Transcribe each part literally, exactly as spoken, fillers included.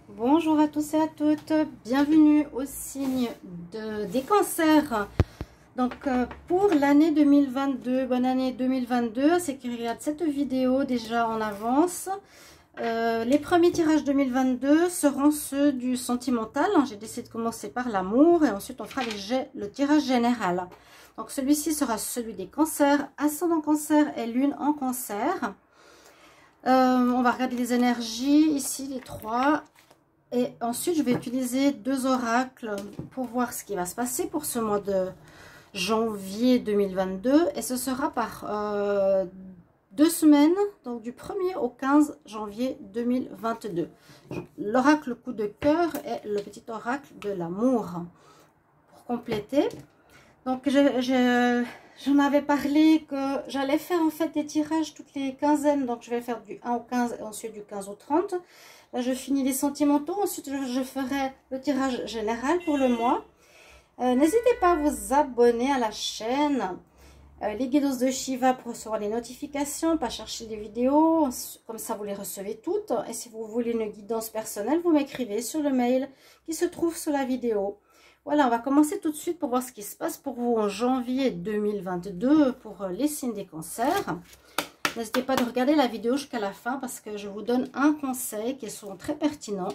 Bonjour à tous et à toutes, bienvenue au signe de, des cancers. Donc euh, pour l'année deux mille vingt-deux, bonne année deux mille vingt-deux, c'est qui regarde cette vidéo déjà en avance. Euh, les premiers tirages deux mille vingt-deux seront ceux du sentimental. J'ai décidé de commencer par l'amour et ensuite on fera les, le tirage général. Donc celui-ci sera celui des cancers, ascendant cancer et lune en cancer. Euh, on va regarder les énergies ici, les trois. Et ensuite, je vais utiliser deux oracles pour voir ce qui va se passer pour ce mois de janvier deux mille vingt-deux. Et ce sera par euh, deux semaines, donc du premier au quinze janvier deux mille vingt-deux. L'oracle coup de cœur et le petit oracle de l'amour. Pour compléter, donc je, je, j'en avais parlé que j'allais faire en fait des tirages toutes les quinzaines. Donc je vais faire du un au quinze et ensuite du quinze au trente. Là, je finis les sentimentaux. Ensuite, je, je ferai le tirage général pour le mois. Euh, N'hésitez pas à vous abonner à la chaîne. Euh, les guidos de Shiva pour recevoir les notifications. Pas chercher les vidéos. Comme ça, vous les recevez toutes. Et si vous voulez une guidance personnelle, vous m'écrivez sur le mail qui se trouve sous la vidéo. Voilà, on va commencer tout de suite pour voir ce qui se passe pour vous en janvier deux mille vingt-deux pour les signes des cancers. N'hésitez pas de regarder la vidéo jusqu'à la fin parce que je vous donne un conseil qui est souvent très pertinent.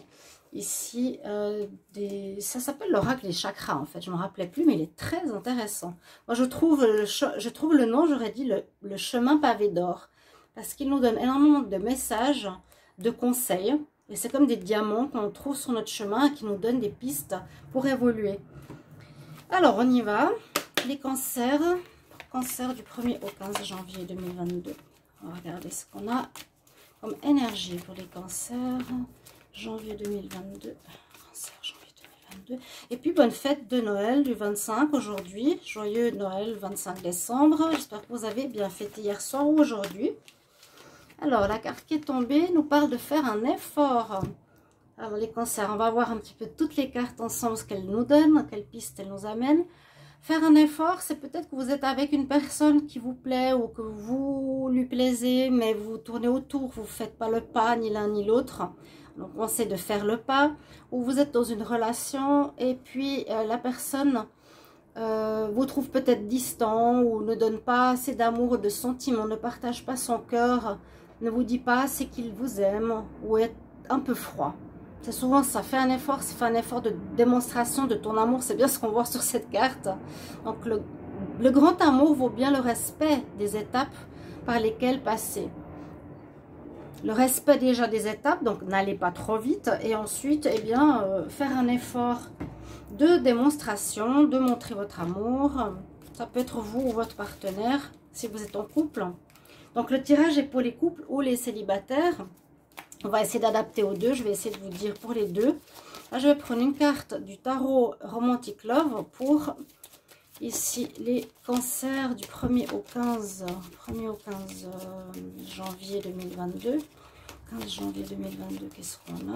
Ici, euh, des... ça s'appelle l'oracle des chakras en fait. Je ne me rappelais plus, mais il est très intéressant. Moi, je trouve le, je trouve le nom, j'aurais dit le, le chemin pavé d'or. Parce qu'il nous donne énormément de messages, de conseils. Et c'est comme des diamants qu'on trouve sur notre chemin et qui nous donnent des pistes pour évoluer. Alors, on y va. Les cancers. Cancer du premier au quinze janvier deux mille vingt-deux. On va regarder ce qu'on a comme énergie pour les cancers. Janvier deux mille vingt-deux. Cancer, janvier deux mille vingt-deux. Et puis, bonne fête de Noël du vingt-cinq aujourd'hui. Joyeux Noël vingt-cinq décembre. J'espère que vous avez bien fêté hier soir ou aujourd'hui. Alors, la carte qui est tombée nous parle de faire un effort. Alors, les cancers, on va voir un petit peu toutes les cartes ensemble, ce qu'elles nous donnent, quelles pistes elles nous amènent. Faire un effort, c'est peut-être que vous êtes avec une personne qui vous plaît ou que vous lui plaisez, mais vous tournez autour, vous ne faites pas le pas, ni l'un ni l'autre. Donc, on essaie de faire le pas. Ou vous êtes dans une relation et puis euh, la personne euh, vous trouve peut-être distant ou ne donne pas assez d'amour ou de sentiments, ne partage pas son cœur, ne vous dit pas assez qu'il vous aime ou est un peu froid. C'est souvent ça, fais un effort, c'est fait un effort de démonstration de ton amour, c'est bien ce qu'on voit sur cette carte. Donc le, le grand amour vaut bien le respect des étapes par lesquelles passer. Le respect déjà des étapes, donc n'allez pas trop vite. Et ensuite, eh bien, euh, faire un effort de démonstration, de montrer votre amour. Ça peut être vous ou votre partenaire, si vous êtes en couple. Donc le tirage est pour les couples ou les célibataires. On va essayer d'adapter aux deux. Je vais essayer de vous dire pour les deux. Là, je vais prendre une carte du tarot Romantic Love pour ici les cancers du premier au quinze janvier deux mille vingt-deux. quinze janvier deux mille vingt-deux, qu'est-ce qu'on a?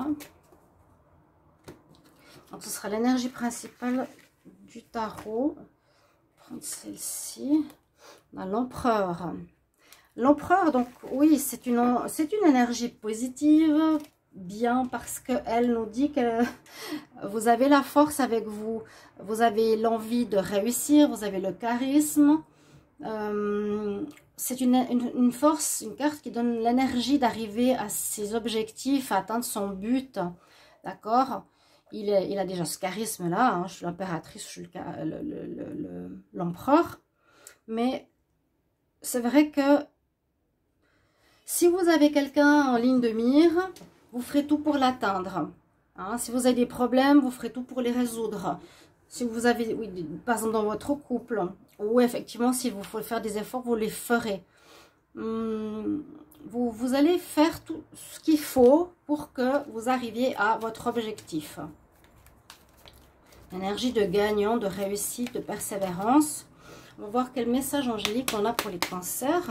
Donc, ce sera l'énergie principale du tarot. Prendre celle-ci. On a l'empereur. L'empereur, donc oui, c'est une, c'est une énergie positive, bien parce qu'elle nous dit que vous avez la force avec vous, vous avez l'envie de réussir, vous avez le charisme. Euh, c'est une, une, une force, une carte qui donne l'énergie d'arriver à ses objectifs, à atteindre son but, d'accord? Il, est, il a déjà ce charisme-là, hein, je suis l'impératrice, je suis l'empereur, mais c'est vrai que si vous avez quelqu'un en ligne de mire, vous ferez tout pour l'atteindre. Hein, si vous avez des problèmes, vous ferez tout pour les résoudre. Si vous avez, oui, par exemple dans votre couple, ou effectivement, si vous faut faire des efforts, vous les ferez. Hum, vous, vous allez faire tout ce qu'il faut pour que vous arriviez à votre objectif. Énergie de gagnant, de réussite, de persévérance. On va voir quel message angélique on a pour les cancers.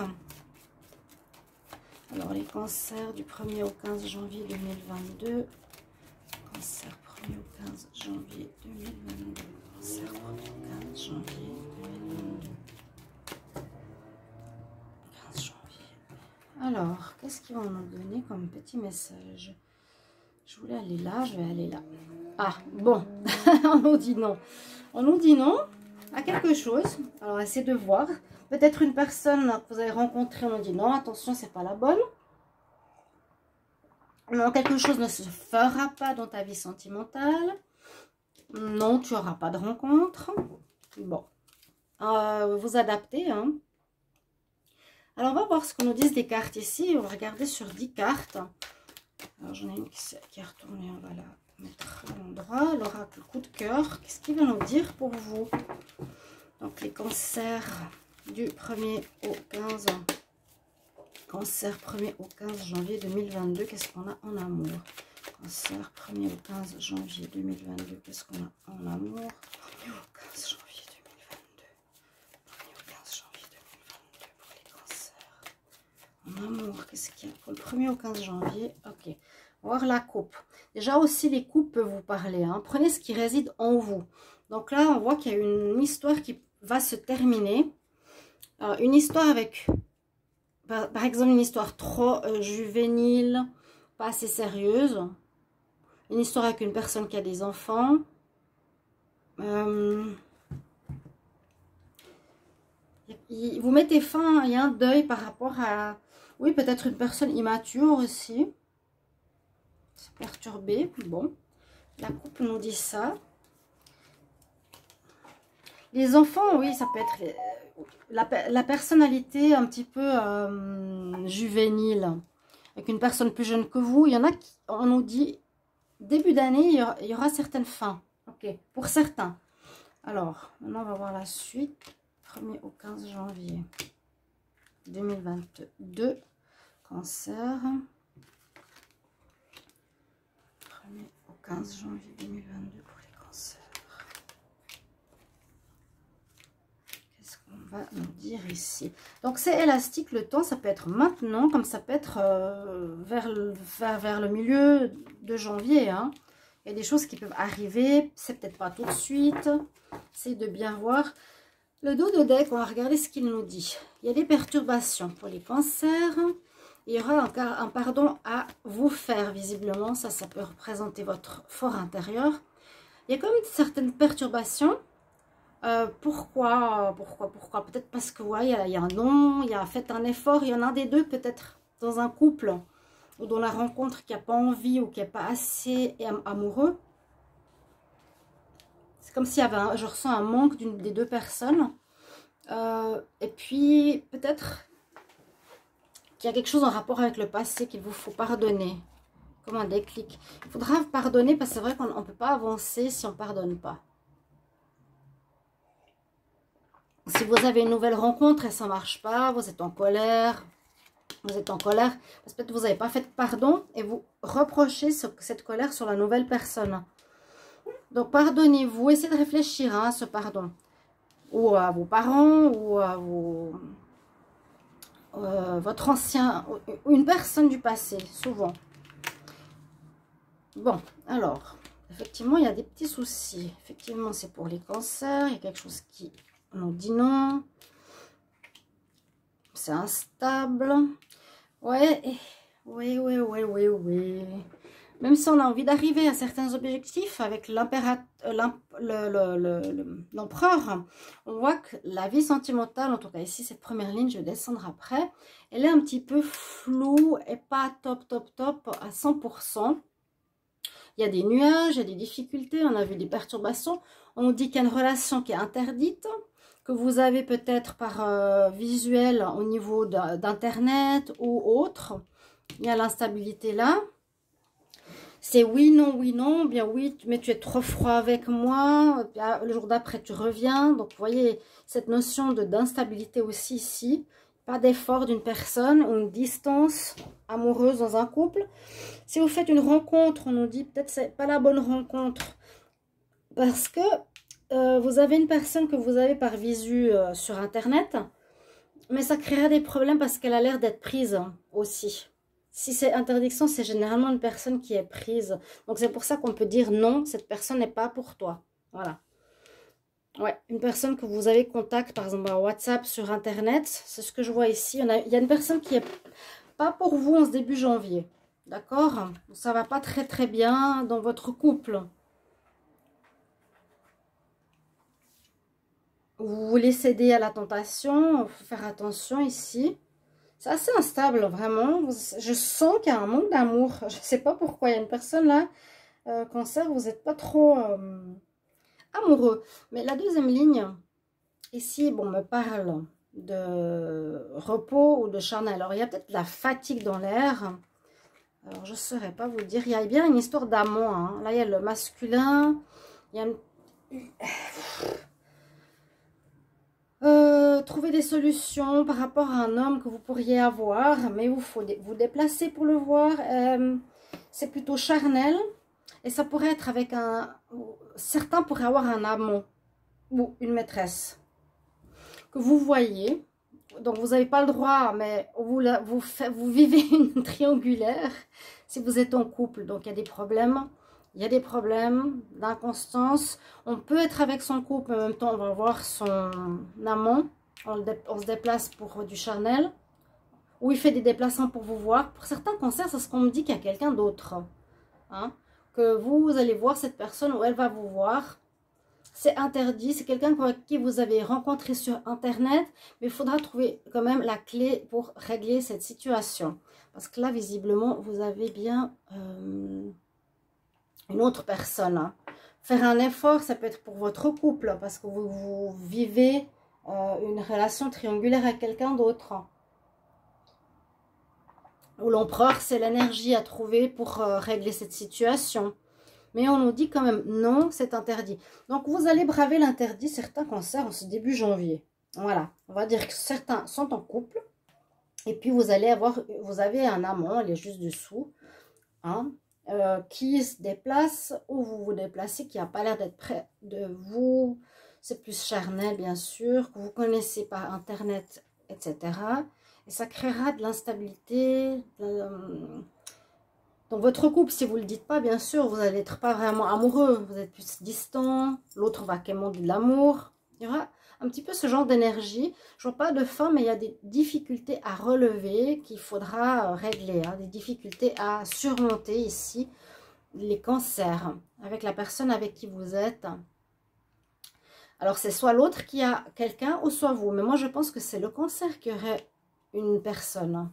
Alors, les cancers du premier au quinze janvier deux mille vingt-deux. Cancer premier au quinze janvier deux mille vingt-deux. Cancer premier au quinze janvier deux mille vingt-deux. quinze janvier. Alors, qu'est-ce qu'ils vont nous donner comme petit message? Je voulais aller là, je vais aller là. Ah, bon, on nous dit non. On nous dit non à quelque chose. Alors, essayez de voir. Peut-être une personne que vous avez rencontrée, on nous dit non, attention, c'est pas la bonne. Non, quelque chose ne se fera pas dans ta vie sentimentale. Non, tu n'auras pas de rencontre. Bon, euh, vous adaptez, hein. Alors, on va voir ce que nous disent des cartes ici. On va regarder sur dix cartes. Alors, j'en ai une qui, qui est retournée. On va la mettre à l'endroit. L'oracle coup de cœur. Qu'est-ce qu'il va nous dire pour vous? Donc, les cancers du premier au quinze. Cancer premier au quinze janvier deux mille vingt-deux. Qu'est-ce qu'on a en amour? Cancer premier au quinze janvier deux mille vingt-deux. Qu'est-ce qu'on a en amour? premier au quinze janvier deux mille vingt-deux. premier au quinze janvier deux mille vingt-deux pour les cancers. En amour, qu'est-ce qu'il y a pour le premier au quinze janvier? Ok. On va voir la coupe. Déjà aussi, les coupes peuvent vous parler. Hein. Prenez ce qui réside en vous. Donc là, on voit qu'il y a une histoire qui va se terminer. Alors, une histoire avec, par, par exemple, une histoire trop euh, juvénile, pas assez sérieuse. Une histoire avec une personne qui a des enfants. Euh, vous mettez fin, il y a un deuil par rapport à... Oui, peut-être une personne immature aussi. C'est perturbé. Bon, la coupe nous dit ça. Les enfants, oui, ça peut être la, la personnalité un petit peu euh, juvénile. Avec une personne plus jeune que vous. Il y en a qui, on nous dit, début d'année, il, il y aura certaines fins. Ok, pour certains. Alors, maintenant, on va voir la suite. premier au quinze janvier deux mille vingt-deux. Cancer. premier au quinze janvier deux mille vingt-deux pour les cancers. Qu'est-ce qu'on va nous dire ici? Donc, c'est élastique le temps. Ça peut être maintenant, comme ça peut être euh, vers, le, vers, vers le milieu de janvier. Hein. Il y a des choses qui peuvent arriver. C'est peut-être pas tout de suite. Essayez de bien voir. Le dos de deck, on va regarder ce qu'il nous dit. Il y a des perturbations pour les cancers. Il y aura encore un pardon à vous faire, visiblement. Ça, ça peut représenter votre fort intérieur. Il y a quand même certaines perturbations. Euh, pourquoi Pourquoi Pourquoi Peut-être parce que, ouais, il y a, il y a un non, il y a fait un effort. Il y en a un des deux, peut-être, dans un couple ou dans la rencontre qui n'a pas envie ou qui n'est pas assez amoureux. C'est comme s'il y avait un, je ressens un manque d'une des deux personnes. Euh, et puis, peut-être qu'il y a quelque chose en rapport avec le passé qu'il vous faut pardonner. Comme un déclic. Il faudra pardonner parce que c'est vrai qu'on ne peut pas avancer si on ne pardonne pas. Si vous avez une nouvelle rencontre et ça ne marche pas, vous êtes en colère. Vous êtes en colère parce que peut-être vous n'avez pas fait de pardon et vous reprochez ce, cette colère sur la nouvelle personne. Donc, pardonnez-vous. Essayez de réfléchir hein, à ce pardon. Ou à vos parents, ou à vos, euh, votre ancien, une personne du passé, souvent. Bon, alors, effectivement, il y a des petits soucis. Effectivement, c'est pour les cancers. Il y a quelque chose qui nous dit non. C'est instable. Ouais, oui, oui, oui, oui, oui. Même si on a envie d'arriver à certains objectifs avec l'empereur, on voit que la vie sentimentale, en tout cas ici, cette première ligne, je vais descendre après, elle est un petit peu floue et pas top, top, top à cent pour cent. Il y a des nuages, il y a des difficultés, on a vu des perturbations. On nous dit qu'il y a une relation qui est interdite, que vous avez peut-être par euh, visuel au niveau d'internet ou autre. Il y a l'instabilité là. C'est oui, non, oui, non, bien oui, mais tu es trop froid avec moi. Le jour d'après, tu reviens. Donc, vous voyez, cette notion de d'instabilité aussi ici. Pas d'effort d'une personne ou une distance amoureuse dans un couple. Si vous faites une rencontre, on nous dit peut-être c'est pas la bonne rencontre. Parce que euh, vous avez une personne que vous avez par visu euh, sur Internet. Mais ça créera des problèmes parce qu'elle a l'air d'être prise aussi. Si c'est interdiction, c'est généralement une personne qui est prise. Donc, c'est pour ça qu'on peut dire non, cette personne n'est pas pour toi. Voilà. Ouais, une personne que vous avez contact, par exemple, par WhatsApp, sur Internet. C'est ce que je vois ici. Il y, en a, il y a une personne qui n'est pas pour vous en ce début janvier. D'accord? Ça va pas très très bien dans votre couple. Vous voulez céder à la tentation, il faut faire attention ici. C'est assez instable, vraiment. Je sens qu'il y a un manque d'amour. Je ne sais pas pourquoi. Il y a une personne là, euh, cancer, vous n'êtes pas trop euh, amoureux. Mais la deuxième ligne, ici, bon, me parle de repos ou de charnel. Alors, il y a peut-être de la fatigue dans l'air. Alors, je ne saurais pas vous dire. Il y a bien une histoire d'amant. Hein. Là, il y a le masculin. Il y a une... Euh, trouver des solutions par rapport à un homme que vous pourriez avoir, mais il faut vous déplacer pour le voir. Euh, c'est plutôt charnel et ça pourrait être avec un... Certains pourraient avoir un amant ou une maîtresse que vous voyez. Donc, vous n'avez pas le droit, mais vous, vous, vous vivez une triangulaire si vous êtes en couple. Donc, il y a des problèmes. Il y a des problèmes d'inconstance. On peut être avec son couple, mais en même temps, on va voir son amant. On, on se déplace pour du charnel. Ou il fait des déplacements pour vous voir. Pour certains cancers, c'est ce qu'on me dit qu'il y a quelqu'un d'autre. Hein, que vous, vous allez voir cette personne ou elle va vous voir. C'est interdit. C'est quelqu'un qui vous avez rencontré sur Internet. Mais il faudra trouver quand même la clé pour régler cette situation. Parce que là, visiblement, vous avez bien... Euh, une autre personne. Hein. Faire un effort, ça peut être pour votre couple, parce que vous, vous vivez euh, une relation triangulaire avec quelqu'un d'autre. Ou l'empereur, c'est l'énergie à trouver pour euh, régler cette situation. Mais on nous dit quand même, non, c'est interdit. Donc, vous allez braver l'interdit, certains cancers, en ce début janvier. Voilà, on va dire que certains sont en couple. Et puis, vous allez avoir, vous avez un amant, elle est juste dessous. Hein. Euh, qui se déplace ou vous vous déplacez, qui n'a pas l'air d'être près de vous, c'est plus charnel bien sûr, que vous connaissez par internet, et cetera. Et ça créera de l'instabilité de... dans votre couple. Si vous ne le dites pas, bien sûr, vous n'allez être pas vraiment amoureux, vous êtes plus distant, l'autre va quémander de l'amour. Il y aura un petit peu ce genre d'énergie. Je vois pas de fin, mais il y a des difficultés à relever qu'il faudra régler, hein, des difficultés à surmonter ici, les cancers, avec la personne avec qui vous êtes. Alors, c'est soit l'autre qui a quelqu'un, ou soit vous. Mais moi, je pense que c'est le cancer qui aurait une personne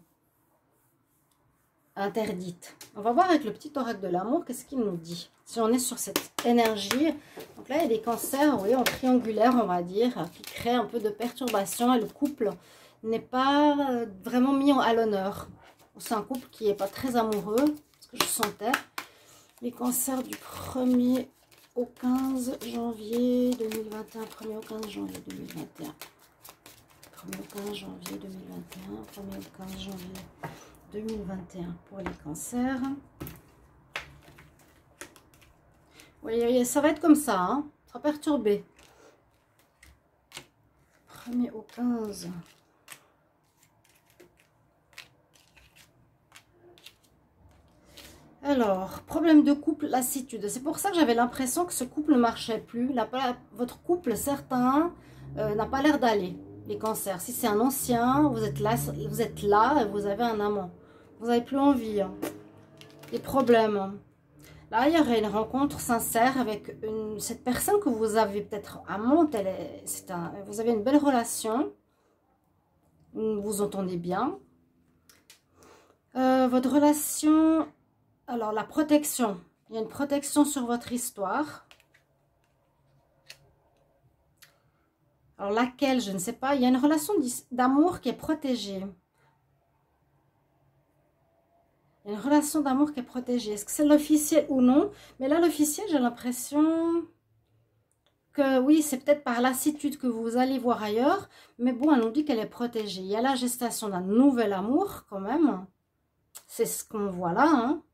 interdite. On va voir avec le petit oracle de l'amour, qu'est-ce qu'il nous dit. Si on est sur cette énergie, donc là il y a des cancers, oui, en triangulaire on va dire, qui créent un peu de perturbation et le couple n'est pas vraiment mis à l'honneur. C'est un couple qui n'est pas très amoureux, ce que je sentais. Les cancers du premier au quinze janvier deux mille vingt et un, premier au quinze janvier deux mille vingt et un. premier au quinze janvier deux mille vingt et un, premier au quinze janvier deux mille vingt et un pour les cancers. Oui, ça va être comme ça, hein. Ça sera perturbé. premier au quinze. Alors, problème de couple, lassitude. C'est pour ça que j'avais l'impression que ce couple ne marchait plus. La, votre couple, certains, euh, n'a pas l'air d'aller. Les cancers. Si c'est un ancien, vous êtes là, vous êtes là et vous avez un amant. Vous n'avez plus envie. Hein. Des problèmes. Là, il y aurait une rencontre sincère avec une, cette personne que vous avez peut-être amante. Elle est, c'est un, vous avez une belle relation. Vous vous entendez bien. Euh, votre relation... Alors, la protection. Il y a une protection sur votre histoire. Alors, laquelle, je ne sais pas. Il y a une relation d'amour qui est protégée. Il y a une relation d'amour qui est protégée. Est-ce que c'est l'officiel ou non? Mais là, l'officiel, j'ai l'impression que oui, c'est peut-être par lassitude que vous allez voir ailleurs. Mais bon, elle nous dit qu'elle est protégée. Il y a la gestation d'un nouvel amour quand même. C'est ce qu'on voit là. Hein.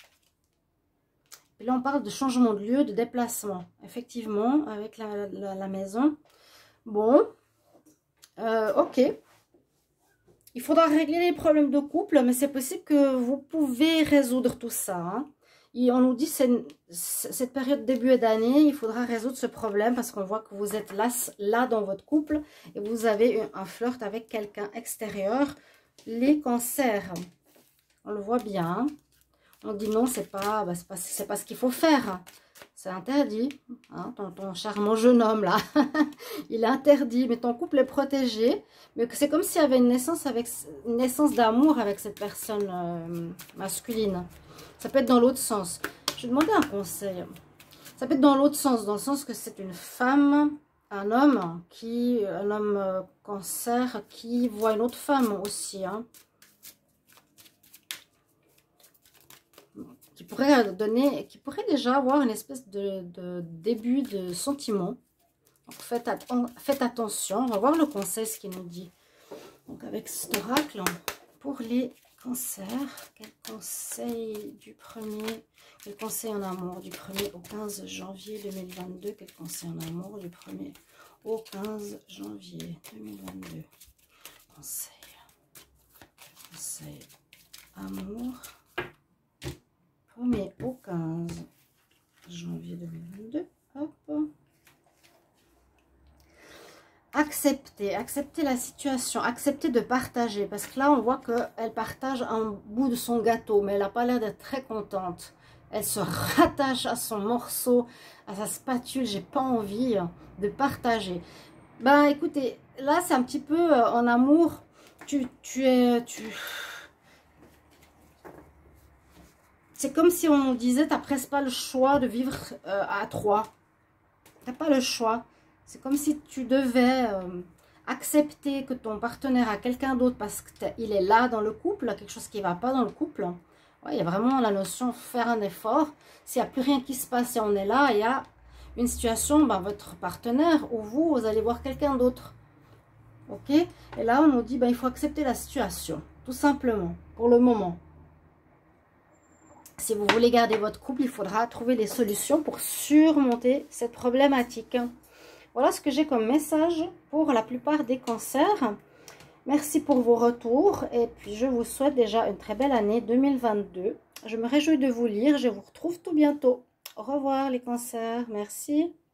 Et là, on parle de changement de lieu, de déplacement. Effectivement, avec la, la, la maison. Bon, euh, ok. Il faudra régler les problèmes de couple, mais c'est possible que vous pouvez résoudre tout ça. Hein. Et on nous dit que cette période début d'année, il faudra résoudre ce problème parce qu'on voit que vous êtes là, là dans votre couple et vous avez un flirt avec quelqu'un extérieur. Les cancers, on le voit bien. On dit non, c'est pas, bah, c'est pas, c'est pas ce qu'il faut faire. C'est interdit. Hein, ton, ton charmant jeune homme là, il est interdit. Mais ton couple est protégé. Mais c'est comme s'il y avait une naissance avec une naissance d'amour avec cette personne euh, masculine. Ça peut être dans l'autre sens. Je vais demander un conseil. Ça peut être dans l'autre sens, dans le sens que c'est une femme, un homme qui, un homme euh, cancer qui voit une autre femme aussi. Hein. Qui pourrait donner, qui pourrait déjà avoir une espèce de, de début de sentiment. Donc faites, at faites attention, on va voir le conseil, ce qu'il nous dit. Donc avec cet oracle, pour les cancers, quel conseil du premier, quel conseil en amour du premier au quinze janvier deux mille vingt-deux, quel conseil en amour du premier au quinze janvier deux mille vingt-deux. Conseil, conseil, amour. premier au quinze janvier deux mille vingt-deux. Hop. Accepter, accepter la situation, accepter de partager. Parce que là, on voit qu'elle partage un bout de son gâteau, mais elle n'a pas l'air d'être très contente. Elle se rattache à son morceau, à sa spatule. J'ai pas envie de partager. Ben, écoutez, là, c'est un petit peu euh, en amour. Tu, tu es... Tu... C'est comme si on nous disait, tu n'as presque pas le choix de vivre euh, à trois. Tu n'as pas le choix. C'est comme si tu devais euh, accepter que ton partenaire a quelqu'un d'autre parce qu'il est là dans le couple, quelque chose qui ne va pas dans le couple. Ouais, il y a vraiment la notion de faire un effort. S'il n'y a plus rien qui se passe et on est là, il y a une situation, ben, votre partenaire ou vous, vous allez voir quelqu'un d'autre. Ok? Et là, on nous dit, ben, il faut accepter la situation, tout simplement, pour le moment. Si vous voulez garder votre couple, il faudra trouver des solutions pour surmonter cette problématique. Voilà ce que j'ai comme message pour la plupart des cancers. Merci pour vos retours et puis je vous souhaite déjà une très belle année deux mille vingt-deux. Je me réjouis de vous lire. Je vous retrouve tout bientôt. Au revoir les cancers. Merci.